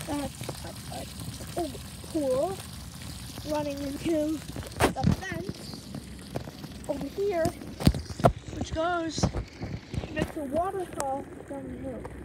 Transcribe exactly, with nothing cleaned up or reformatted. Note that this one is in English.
That's a, a old pool running into the fence over here, which goes, makes a waterfall down the hill.